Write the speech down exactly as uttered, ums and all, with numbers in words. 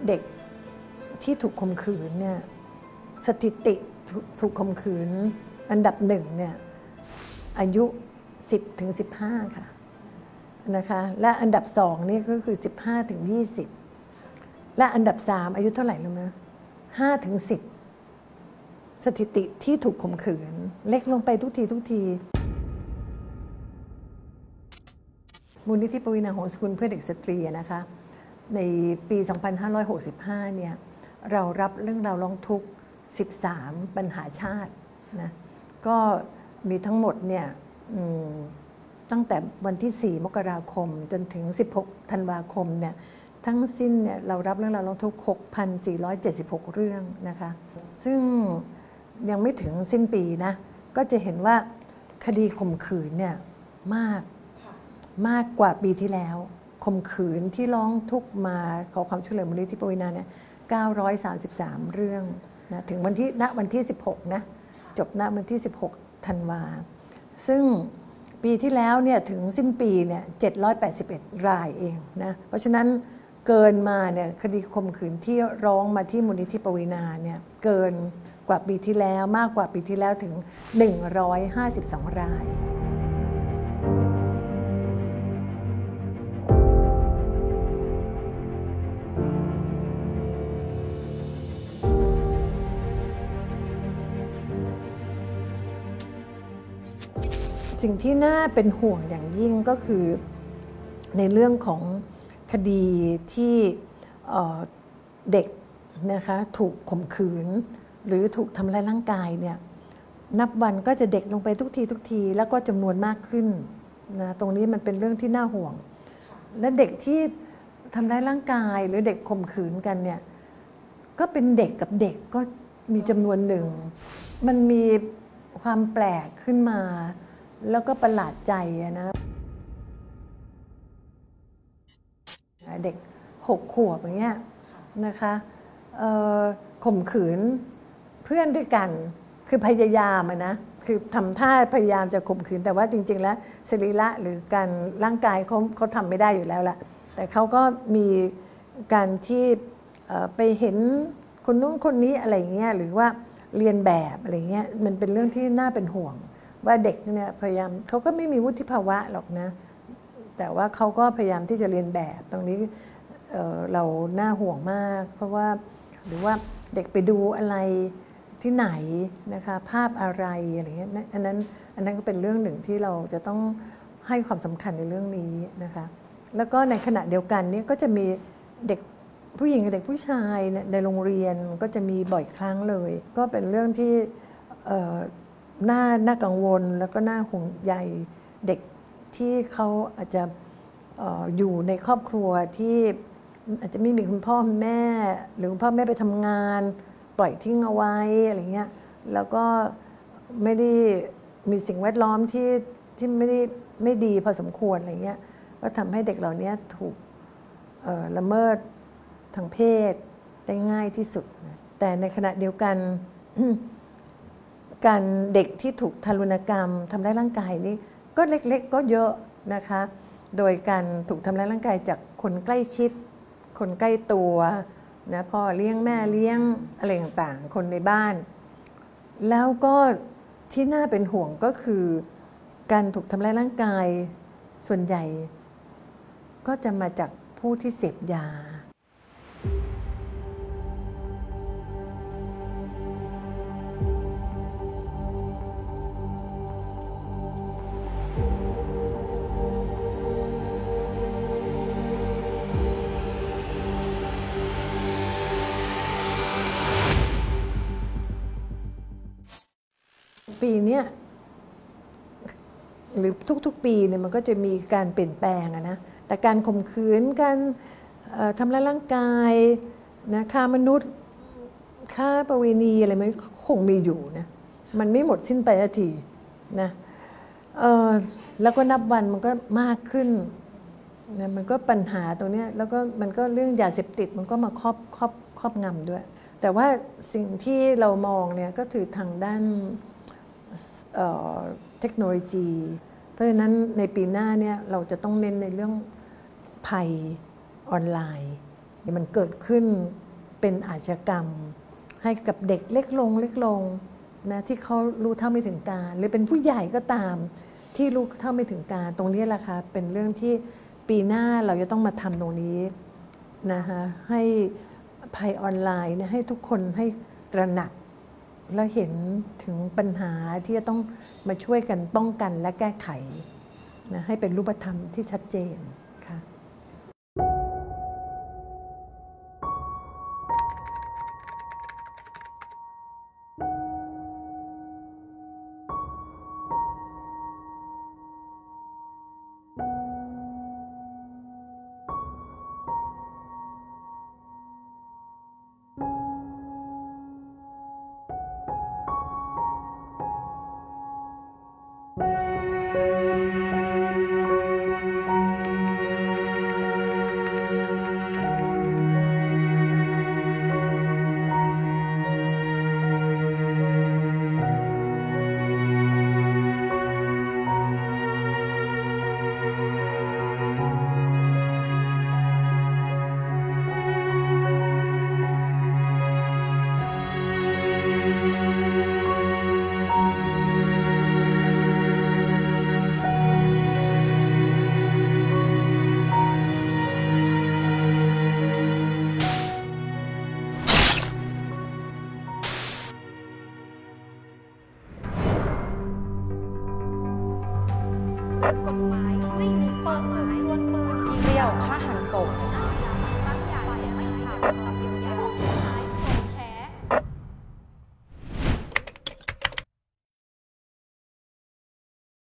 เด็กที่ถูกข่มขืนเนี่ยสถิติถูกข่มขืนอันดับหนึ่งเนี่ยอายุสิบถึงสิบห้าค่ะนะคะและอันดับสองนี่ก็คือสิบห้าถึงยี่สิบและอันดับสามอายุเท่าไหร่รู้ไหมห้าถึงสิบสถิติที่ถูกข่มขืนเล็กลงไปทุกทีทุกทีมูลนิธิปวีณา หงสกุลเพื่อเด็กสตรีนะคะในปี สองพันห้าร้อยหกสิบห้า เนี่ยเรารับเรื่องราวร้องทุกข์สิบสามปัญหาชาตินะก็มีทั้งหมดเนี่ยตั้งแต่วันที่สี่มกราคมจนถึงสิบหกธันวาคมเนี่ยทั้งสิ้นเนี่ยเรารับเรื่องราวร้องทุกข์ หกพันสี่ร้อยเจ็ดสิบหก เรื่องนะคะซึ่งยังไม่ถึงสิ้นปีนะก็จะเห็นว่าคดีข่มขืนเนี่ยมากมากกว่าปีที่แล้วข่มขืนที่ร้องทุกข์มาขอความช่วยเหลือมูลนิธิปวีณาเนี่ยเก้าร้อยสามสิบสามเรื่องนะถึงวันที่ณวันที่สิบหกนะจบณวันที่สิบหกธันวาซึ่งปีที่แล้วเนี่ยถึงสิ้นปีเนี่ยเจ็ดร้อยแปดสิบเอ็ดรายเองนะเพราะฉะนั้นเกินมาเนี่ยคดีข่มขืนที่ร้องมาที่มูลนิธิปวีณาเนี่ยเกินกว่าปีที่แล้วมากกว่าปีที่แล้วถึงหนึ่งร้อยห้าสิบสองรายสิ่งที่น่าเป็นห่วงอย่างยิ่งก็คือในเรื่องของคดีที่เด็กนะคะถูกข่มขืนหรือถูกทำร้ายร่างกายเนี่ยนับวันก็จะเด็กลงไปทุกทีทุกทีแล้วก็จำนวนมากขึ้นนะตรงนี้มันเป็นเรื่องที่น่าห่วงและเด็กที่ทำร้ายร่างกายหรือเด็กข่มขืนกันเนี่ยก็เป็นเด็กกับเด็กก็มีจำนวนหนึ่งมันมีความแปลกขึ้นมาแล้วก็ประหลาดใจนะเด็กหกขวบอย่างเงี้ยนะคะข่มขืนเพื่อนด้วยกันคือพยายามนะคือทำท่าพยายามจะข่มขืนแต่ว่าจริงๆแล้วสรีระหรือการร่างกายเขาเขาทำไม่ได้อยู่แล้วล่ะแต่เขาก็มีการที่ไปเห็นคนนู้นคนนี้อะไรเงี้ยหรือว่าเรียนแบบอะไรเงี้ยมันเป็นเรื่องที่น่าเป็นห่วงว่าเด็กเนี่ยพยายามเขาก็ไม่มีวุฒิภาวะหรอกนะแต่ว่าเขาก็พยายามที่จะเรียนแบบตรงนี้ เอ่อ เราน่าห่วงมากเพราะว่าหรือว่าเด็กไปดูอะไรที่ไหนนะคะภาพอะไรอะไรเงี้ยอันนั้นอันนั้นก็เป็นเรื่องหนึ่งที่เราจะต้องให้ความสำคัญในเรื่องนี้นะคะแล้วก็ในขณะเดียวกันนี่ก็จะมีเด็กผู้หญิงกับเด็กผู้ชายในโรงเรียนก็จะมีบ่อยครั้งเลยก็เป็นเรื่องที่เอ่อน่าน่ากังวลแล้วก็น่าห่วงใยเด็กที่เขาอาจจะ อ, อยู่ในครอบครัวที่อาจจะไม่มีคุณพ่อคุณแม่หรือคุณพ่อแม่ไปทำงานปล่อยทิ้งเอาไว้อะไรเงี้ยแล้วก็ไม่ได้มีสิ่งแวดล้อมที่ที่ไม่ได้ไม่ดีพอสมควรอะไรเงี้ยก็ทำให้เด็กเหล่านี้ถูกละเมิดทางเพศได้ง่ายที่สุดแต่ในขณะเดียวกันการเด็กที่ถูกทารุณกรรมทำร้ายร่างกายนี่ก็เล็กๆก็เยอะนะคะโดยการถูกทำร้ายร่างกายจากคนใกล้ชิดคนใกล้ตัวนะพ่อเลี้ยงแม่เลี้ยงอะไรต่างๆคนในบ้านแล้วก็ที่น่าเป็นห่วงก็คือการถูกทำร้ายร่างกายส่วนใหญ่ก็จะมาจากผู้ที่เสพยาปีนี้หรือทุกๆปีเนี่ยมันก็จะมีการเปลี่ยนแปลงนะแต่การข่มขืนการทำร้ายร่างกายนะฆ่ามนุษย์ฆ่าประเวณีอะไรมันคงมีอยู่นะมันไม่หมดสิ้นไปสักทีนะแล้วก็นับวันมันก็มากขึ้นนะมันก็ปัญหาตรงนี้แล้วก็มันก็เรื่องยาเสพติดมันก็มาครอบครอบครอบงำด้วยแต่ว่าสิ่งที่เรามองเนี่ยก็คือทางด้านเทคโนโลยีเพราะฉะนั้นในปีหน้าเนี่ยเราจะต้องเน้นในเรื่องภัยออนไลน์มันเกิดขึ้นเป็นอาชญากรรมให้กับเด็กเล็กลงเล็กลงนะที่เขารู้เท่าไม่ถึงการหรือเป็นผู้ใหญ่ก็ตามที่รู้เท่าไม่ถึงการตรงนี้แหละค่ะเป็นเรื่องที่ปีหน้าเราจะต้องมาทำตรงนี้นะคะให้ภัยออนไลน์เนี่ยให้ทุกคนให้ตระหนักและเห็นถึงปัญหาที่จะต้องมาช่วยกันป้องกันและแก้ไขนะให้เป็นรูปธรรมที่ชัดเจนค่ะกฎหมายไม่มีเปิดเผยดวลปืนยิงเดี่ยวฆ่าหันศพ